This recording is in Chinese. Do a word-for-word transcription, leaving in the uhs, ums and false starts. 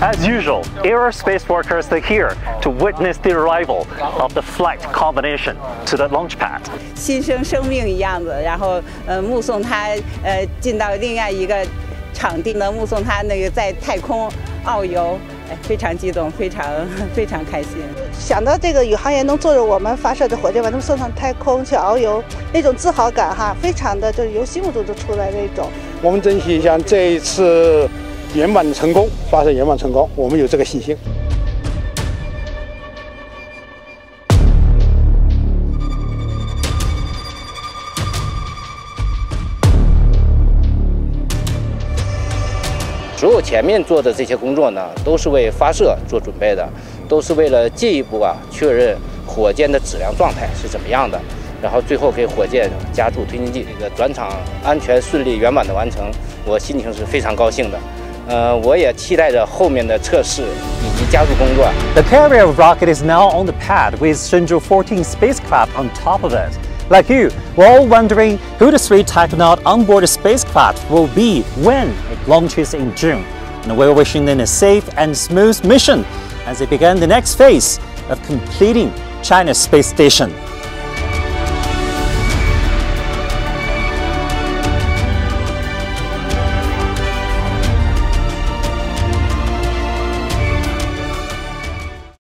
As usual, aerospace workers are here to witness the arrival of the flight combination to the launch pad. 新生生命一样的，然后呃目送它呃进到另外一个场地呢，目送它那个在太空遨游，哎，非常激动，非常非常开心。 想到这个宇航员能坐着我们发射的火箭把他们送上太空去遨游，那种自豪感哈，非常的就是由心目中就出来那种。 我们珍惜一下这一次圆满成功，发射圆满成功，我们有这个信心。 所有前面做的这些工作呢，都是为发射做准备的，都是为了进一步啊确认火箭的质量状态是怎么样的，然后最后给火箭加注推进剂。这个转场安全顺利圆满的完成，我心情是非常高兴的。呃，我也期待着后面的测试以及加注工作。 The carrier rocket is now on the pad with Shenzhou fourteen spacecraft on top of it. Like you, we're all wondering who the three taikonaut onboard the spacecraft will be when it launches in June. And we're wishing them a safe and smooth mission as they begin the next phase of completing China's space station.